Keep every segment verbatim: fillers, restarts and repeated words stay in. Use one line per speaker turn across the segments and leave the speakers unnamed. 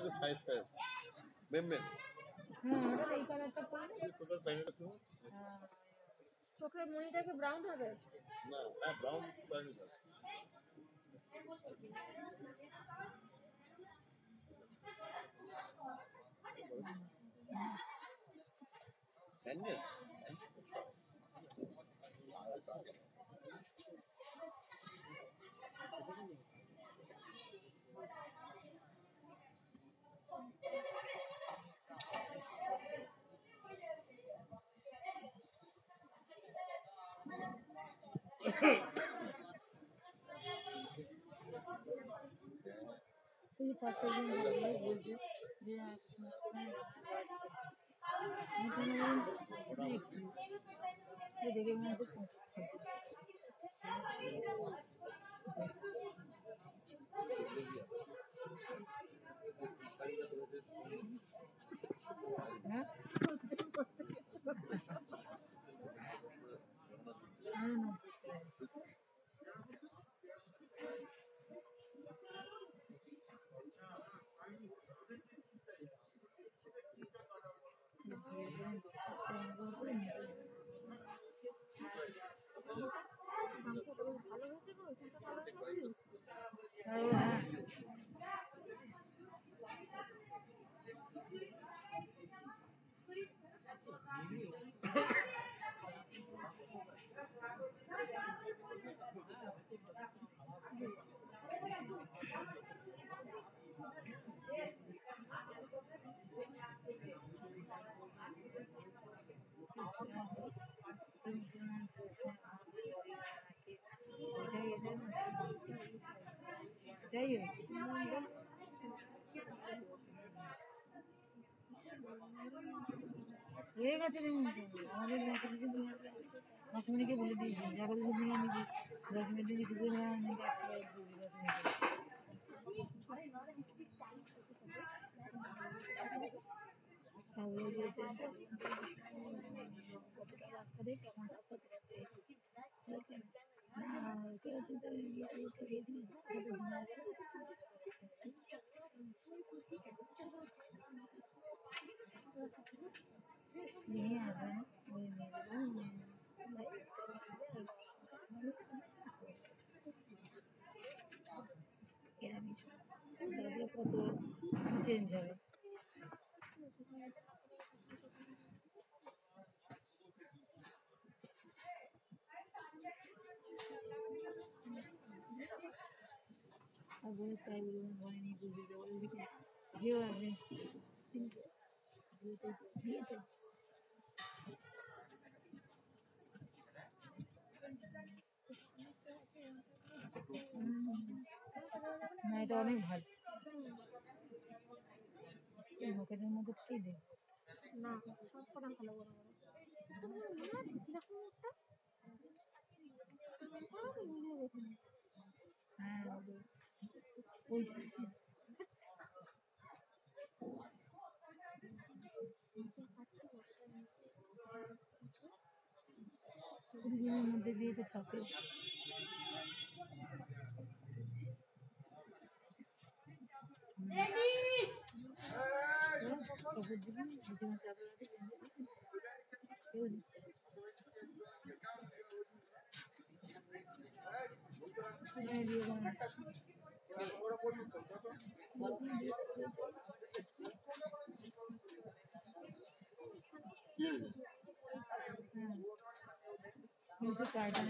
Size size মেমে
হুম ওটা এই কালারটা পরলে
টোটাল প্যাকেট আছে
চোখের মনিটা কি ব্রাউন হবে
না না ব্রাউন প্যাকেট আছে ক্যান্ডিস
তুই পাশে গিয়ে বলবি যে দেখে মনে হচ্ছে হ্যাঁ এটাই হয়ে গেছে আমাদের দশমিনিকে বলে দিয়েছি যাদের নিয়ে নিবি দশ মিনিট দিকে ঢুকে নেওয়া নিয়ে আসবেন কত চেঞ্জ হবে তাই বলে নিয়ে বুঝে দেবো কেউ আসবে না এটা অনেক ভালো মুখের মধ্যে কি দেয় না সবকটা ভালো বড় হ্যাঁ ওই মধ্যে দিয়ে তো থাকে কিন্তু কার্টুনে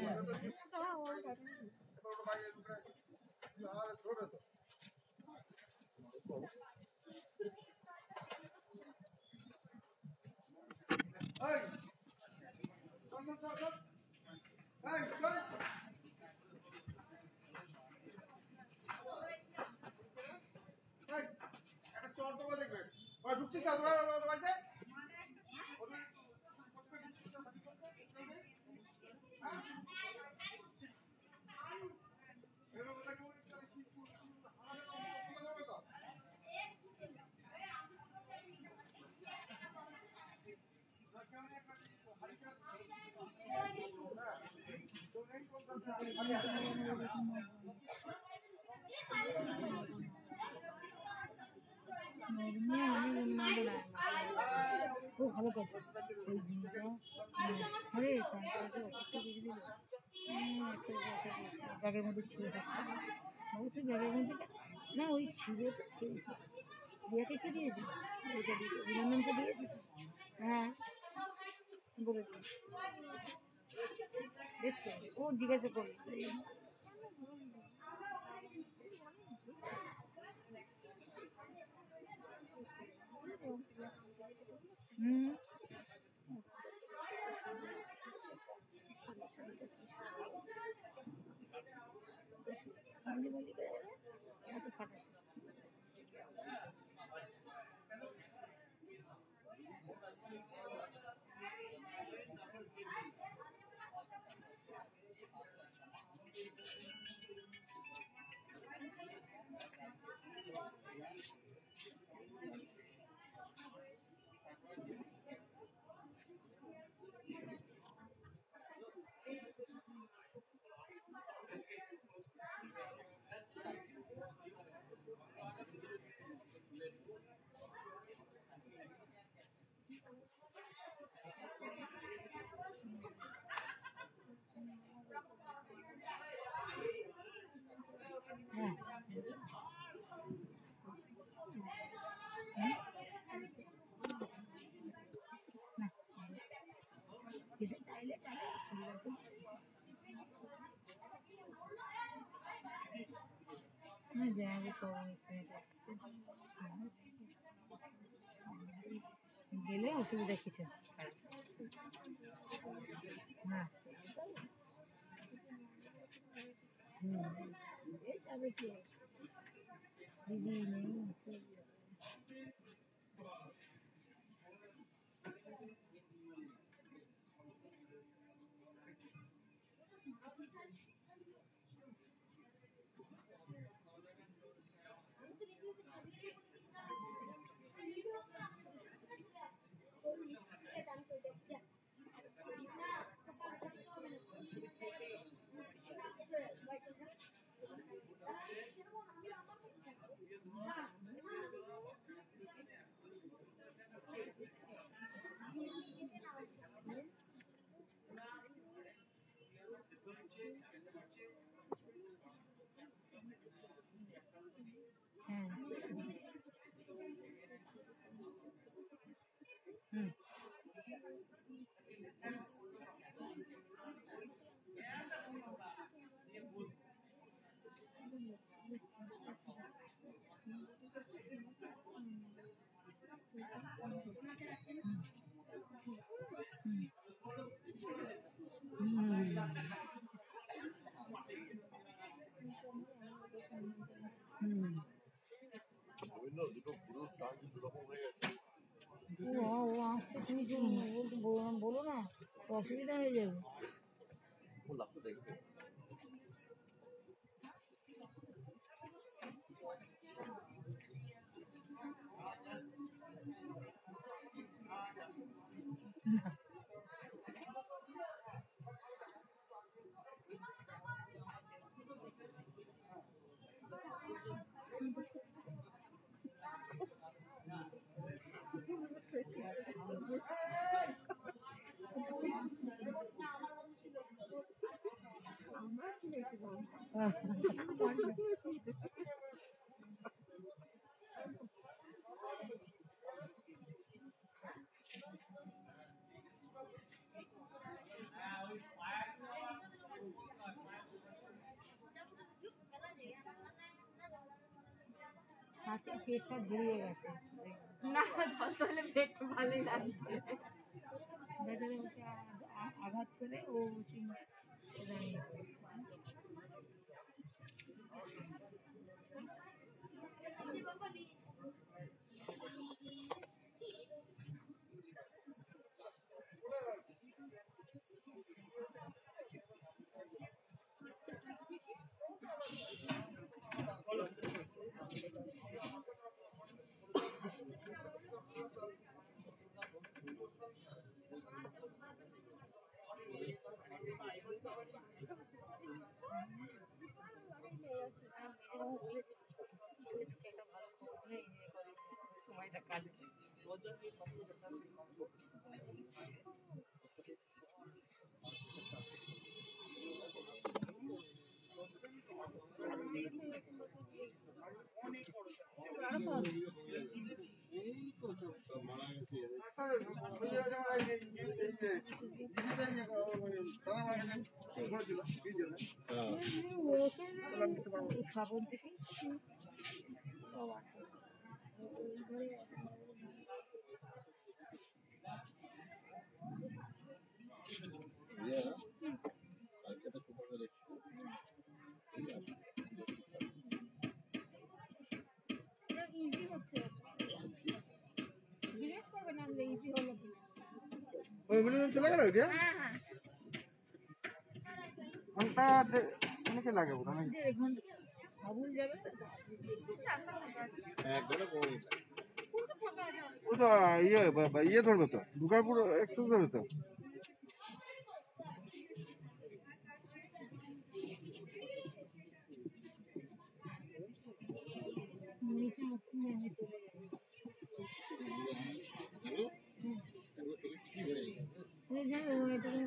নরমে আমি বললাম না খুব ভালো কথা ওই জিনিসটা আরে তারপরে ওষুধটা দিয়ে দিল ব্যাগের মধ্যে ছিল অবশ্যই ব্যাগের মধ্যে না ওই ছিল তো খেয়েছি দিয়াকে কি দিয়েছি ওইটা দিয়েছি অভিনন্দনকে দিয়েছি হ্যাঁ বলেছি বেশ করে ও জিজ্ঞাসা করবে হুম ফাটা হ্যাঁ না যাবে সবাই গেলে অসুবিধা কিছু না হুম যাবে কি দিদি নেই হ্যাঁ হুম হুম
বুঝলো দুটো পুরুষ টান দুরকম হয়ে গেছে
ও ও আসতে তুমি বলতে বলো না অসুবিধা হয়ে যাবে
ও লাগতো দেখবে
হাতে পেটটা ঘুরিয়ে গেছে
না তাহলে পেট ভালোই লাগছে
বেচারে ওকে আঘাত করে ও দাঁড়িয়ে খাবার থেকে সব আছে ওই ঘরে ইজি হচ্ছে জিজ্ঞেস করবেন আমরা ইজি হলো কি
ওই মিনিট চলে গেল ওইটা
হ্যাঁ হ্যাঁ
ঘন্টা অনেকে লাগে বোধ হয়
দেড় ঘন্টা আবুল যাবে
ও তো ইয়ে ইয়ে ধরবে তো দুর্গাপুর এক্সপ্রেস ধরবে তো
মিঠে মুখ নিয়ে চলে যাবে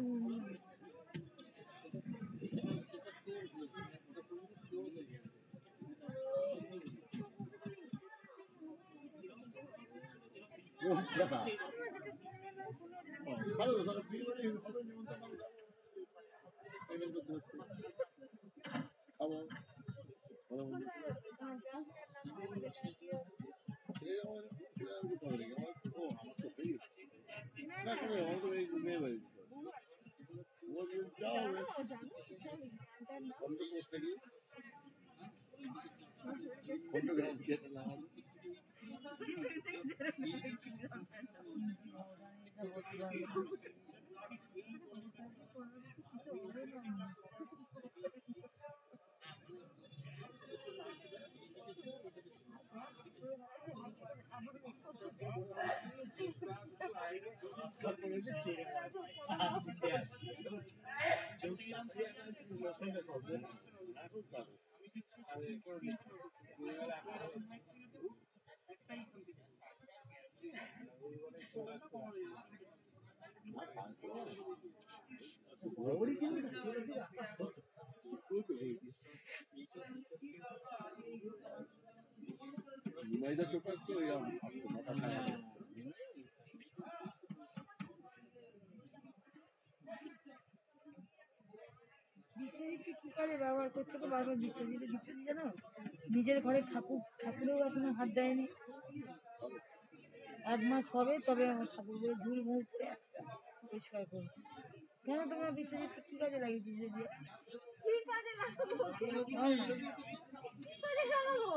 বিশ্বজিৎকে কি কাজে ব্যবহার করছে তো বারবার বিশ্বজিৎ বিশ্বজিৎ জানো নিজের ঘরে ঠাকুর ঠাকুরেও এখনো হাত দেয়নি এক মাস হবে তবে আমার ঠাকুরগুলো ঝুল মুল করে একটা পরিষ্কার করবে কেন তোমরা বিশ্বজিৎকে কি কাজে লাগিয়েছি যে
কি কাজে লাগাবো
বল না
কি কাজে লাগাবো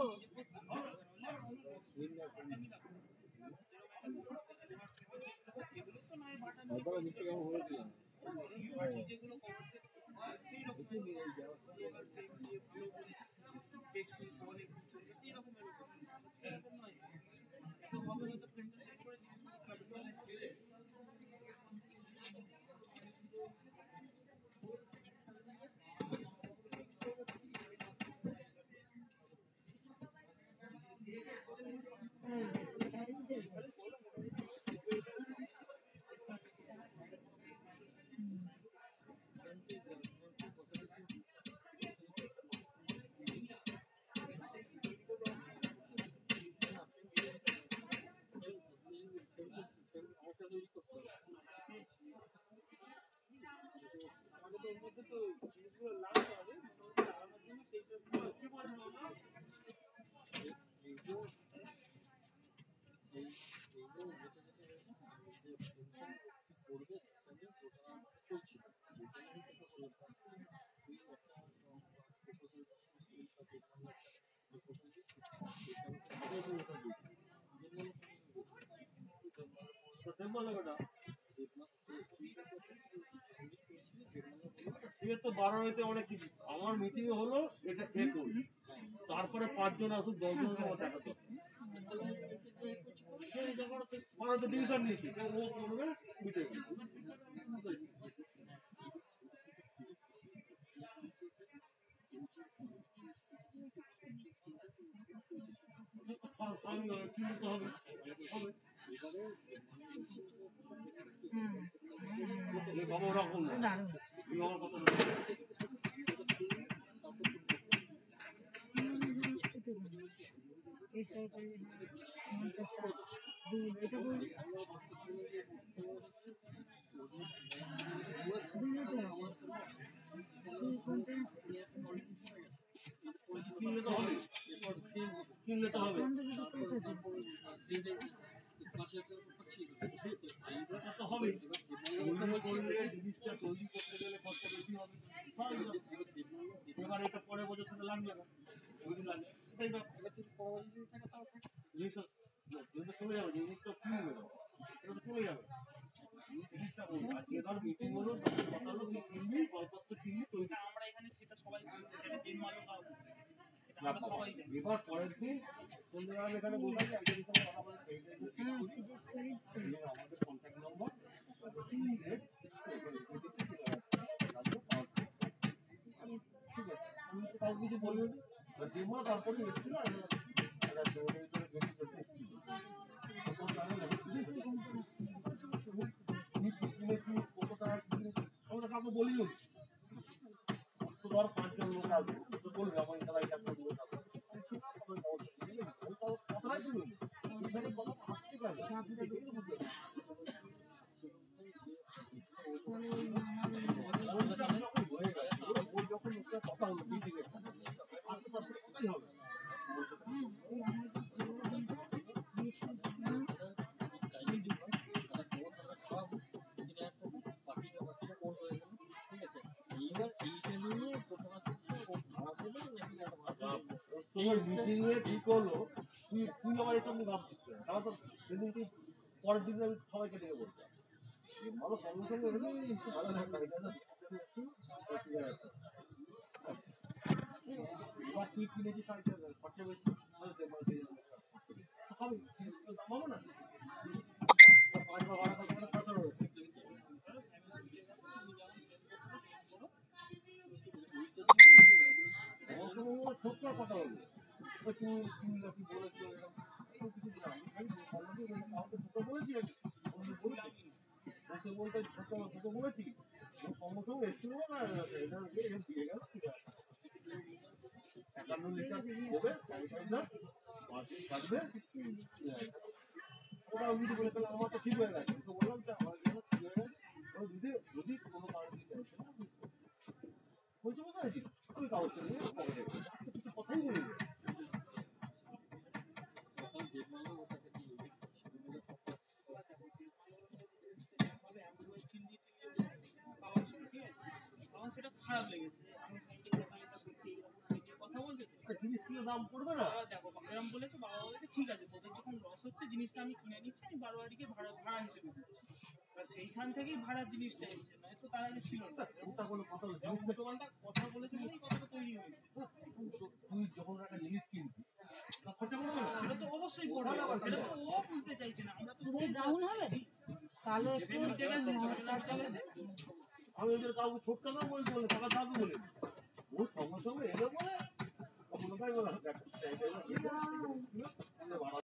তো বারো হইতে অনেক কিছু আমার মিটিং হলো এটা একুশ তারপরে পাঁচজন আসুক দশজন দেখাতো ডিভিশন নিয়েছি ও করবে মিটিং কি হবে
হুম
এই বাবা ওরকম না
দারুণ
এই বাবার কথা না।
বেসরকারি মন্ত্রসা দুই এটা বলবি দুই কোনটা
কিনলে তো হবে কিনলে তো হবে
কোনটা যদি কোথায়
এটা তো হবে তৈরি করলে জিনিসটা তৈরি করতে গেলে খরচা বেশি হবে এবার এটা পরে বছর থেকে লাগবে না ওইদিন লাগবে এটাই না জিনিসটা জিনিসটা চলে যাবে জিনিসটা কিনবে না এটা তো চলে যাবে জিনিসটা বলবো আজকে ধর মিটিং হলো কথা হলো তুই কিনবি গল্পত্র কিনবি তৈরি
আমরা এখানে সেটা সবাই জানি যে মালও কাউ এটা আমরা সবাই জানি
এবার পরের দিন সন্ধ্যেবেলা এখানে বসে আছে একটা বিষয়ে কথা বলে আমাদের কন্ট্যাক্ট নম্বর ঠিক আছে তুমি তো কাউকে কিছু বলবে না দেবো তারপরে এসেছিল আমরা কাউকে বলি তোমার পাঁচজন লোক আসবে বলবে আমার তারা এটা করবে কথাই বলুন এখানে কথা আসছে কেন যখন কথা হলো মিটিং এ আসতে পারতে কি হবে তোমার মিটিং এ ঠিক হলো তুই তুই আমার এসব নিয়ে ভাবছিস তাহলে তো সেদিন তুই পরের দিন আমি সবাইকে ডেকে বলতাম ভালো সঙ্গে সঙ্গে ভালো এবার তুই কিনেছিস খরচা বেশি হবে দাম না পাঁচবার ভাড়া করতে খরচা রয়েছে ছোট্ট কথা বলবো তুমি তুমি নাকি বলেছো বলেছি বলতে বলতে ছোট ছোট বলেছি সঙ্গে সঙ্গে এসেছিল না এটা দিয়ে গেল একান্ন লিটার দেবে থাকবে ওটা আমি বলে তাহলে আমার তো ঠিক হয়ে গেছে তো বললাম যে আমার জন্য ঠিক হয়ে গেছে যদি যদি কোনো কারণে বলছি বুঝতে পেরেছি ওই কাগজটা নিয়ে কিছু কথাই বলি
আমার সেটা খারাপ লেগেছে কথা বলতে
জিনিস কিনে দাম পড়বে না
বাবা দেখো এরকম বলেছে বাবা বলেছে ঠিক আছে তোদের যখন লস হচ্ছে জিনিসটা আমি কিনে নিচ্ছি আমি বারোয়ারিকে ভাড়া ভাড়া হিসেবে দিচ্ছি এবার সেইখান থেকেই ভাড়ার জিনিসটা এসেছে নয়তো তার আগে ছিল না
ওটা কোনো কথা হলো
এবং দোকানটা কথা বলেছে বলেই কথাটা তৈরি হয়েছে
তুই যখন একটা জিনিস কিনবি খরচা করবে না
সেটা তো অবশ্যই পড়বে সেটা তো ও বুঝতে চাইছে না আমরা তো
পুরো ব্রাউন হবে কালো একটু
মিটে গেছে চলে গেছে
আমি ওদের কাউকে ছোট কথা বলতে বলে টাকা দাবি বলে ও সঙ্গে সঙ্গে এলো বলে কোনো ভাই বলে